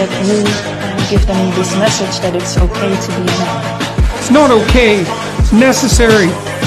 that you give them this message that it's okay to be a man. It's not okay. It's necessary.